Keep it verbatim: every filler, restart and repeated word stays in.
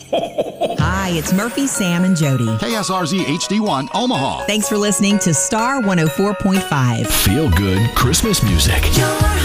Hi, it's Murphy, Sam, and Jody. K S R Z H D one, Omaha. Thanks for listening to Star one oh four point five. Feel good Christmas music. Your